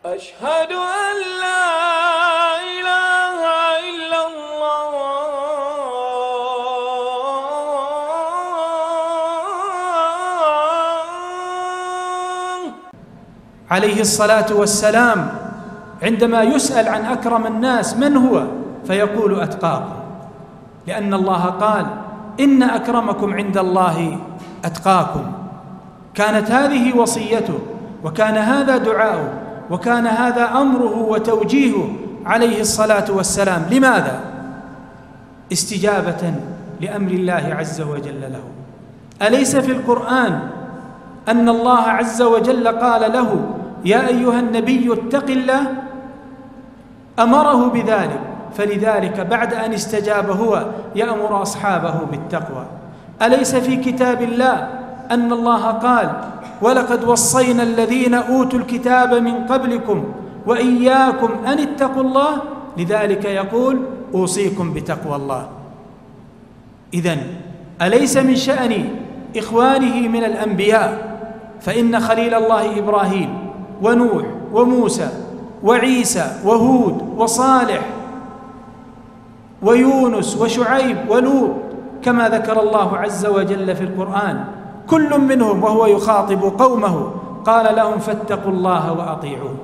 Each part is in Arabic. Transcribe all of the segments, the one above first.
أشهد أن لا إله إلا الله عليه الصلاة والسلام عندما يسأل عن أكرم الناس من هو فيقول أتقاكم، لأن الله قال إن أكرمكم عند الله أتقاكم. كانت هذه وصيته، وكان هذا دعاؤه، وكان هذا أمره وتوجيهه عليه الصلاة والسلام. لماذا؟ استجابة لأمر الله عز وجل له. أليس في القرآن أن الله عز وجل قال له يا أيها النبي اتق الله؟ أمره بذلك، فلذلك بعد أن استجاب هو يأمر أصحابه بالتقوى. أليس في كتاب الله أن الله قال ولقد وصينا الذين أوتوا الكتاب من قبلكم وإياكم أن اتقوا الله، لذلك يقول أوصيكم بتقوى الله. إذن أليس من شأن إخوانه من الأنبياء؟ فإن خليل الله إبراهيم ونوح وموسى وعيسى وهود وصالح ويونس وشعيب ولوط كما ذكر الله عز وجل في القرآن، كل منهم وهو يخاطب قومه قال لهم فاتقوا الله وأطيعوه.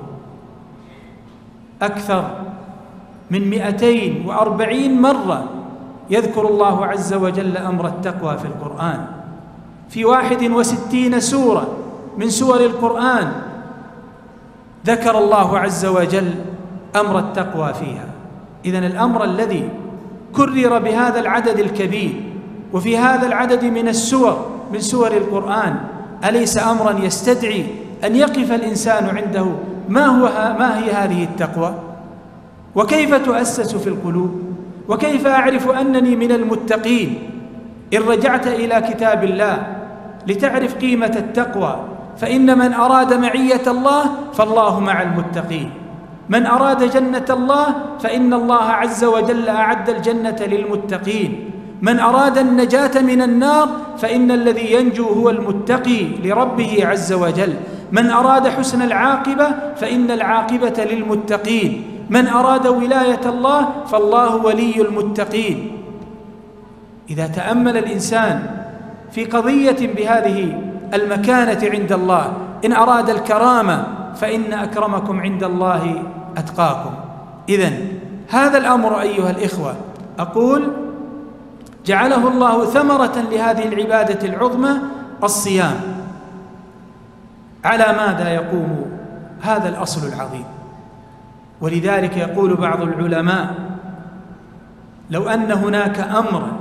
أكثر من 240 مرة يذكر الله عز وجل أمر التقوى في القرآن، في 61 سورة من سور القرآن ذكر الله عز وجل أمر التقوى فيها. إذن الأمر الذي كرر بهذا العدد الكبير وفي هذا العدد من السور من سور القرآن أليس أمرا يستدعي أن يقف الإنسان عنده ما هي هذه التقوى؟ وكيف تؤسس في القلوب؟ وكيف أعرف أنني من المتقين؟ إن رجعت إلى كتاب الله لتعرف قيمة التقوى، فإن من أراد معية الله فالله مع المتقين، من أراد جنة الله فإن الله عز وجل أعد الجنة للمتقين، من أراد النجاة من النار فإن الذي ينجو هو المتقي لربه عز وجل، من أراد حسن العاقبة فإن العاقبة للمتقين، من أراد ولاية الله فالله ولي المتقين. إذا تأمل الإنسان في قضية بهذه المكانة عند الله، إن أراد الكرامة فإن أكرمكم عند الله أتقاكم. إذن هذا الأمر أيها الإخوة أقول جعله الله ثمرة لهذه العبادة العظمى الصيام. على ماذا يقوم هذا الأصل العظيم؟ ولذلك يقول بعض العلماء لو أن هناك أمرا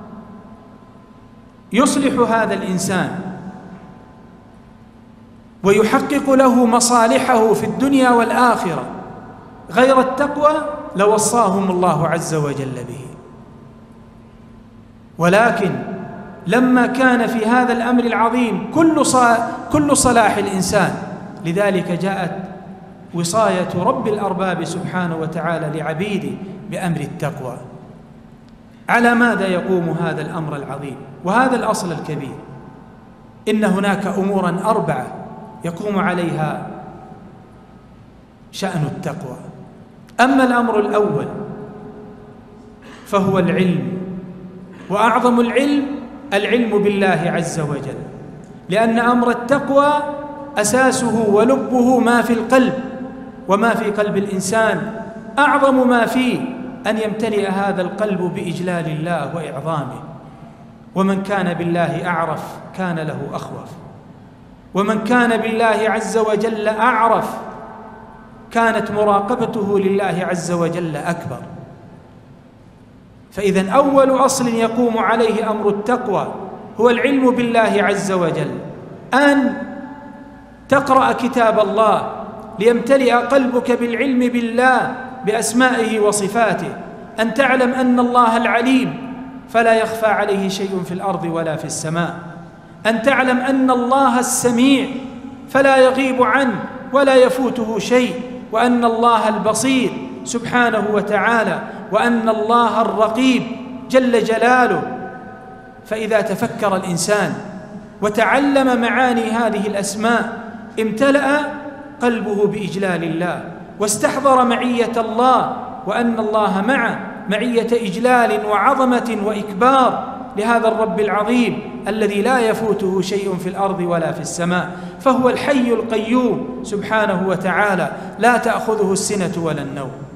يصلح هذا الإنسان ويحقق له مصالحه في الدنيا والآخرة غير التقوى لوصاهم الله عز وجل به. ولكن لما كان في هذا الأمر العظيم كل صلاح الإنسان، لذلك جاءت وصاية رب الأرباب سبحانه وتعالى لعبيده بأمر التقوى. على ماذا يقوم هذا الأمر العظيم وهذا الأصل الكبير؟ إن هناك أمورا 4 يقوم عليها شأن التقوى. أما الأمر الأول فهو العلم، وأعظم العلم بالله عز وجل، لأن أمر التقوى أساسه ولبه ما في القلب، وما في قلب الإنسان أعظم ما فيه أن يمتلئ هذا القلب بإجلال الله وإعظامه. ومن كان بالله أعرف كان له أخوف، ومن كان بالله عز وجل أعرف كانت مراقبته لله عز وجل أكبر. فإذن أول أصل يقوم عليه أمر التقوى هو العلم بالله عز وجل، أن تقرأ كتاب الله ليمتلئ قلبك بالعلم بالله بأسمائه وصفاته، أن تعلم أن الله العليم فلا يخفى عليه شيء في الأرض ولا في السماء، أن تعلم أن الله السميع فلا يغيب عنه ولا يفوته شيء، وأن الله البصير سبحانه وتعالى، وأن الله الرقيب جل جلاله. فإذا تفكر الإنسان وتعلم معاني هذه الأسماء امتلأ قلبه بإجلال الله، واستحضر معية الله وأن الله معه معية إجلال وعظمة وإكبار لهذا الرب العظيم الذي لا يفوته شيء في الأرض ولا في السماء، فهو الحي القيوم سبحانه وتعالى، لا تأخذه السنة ولا النوم.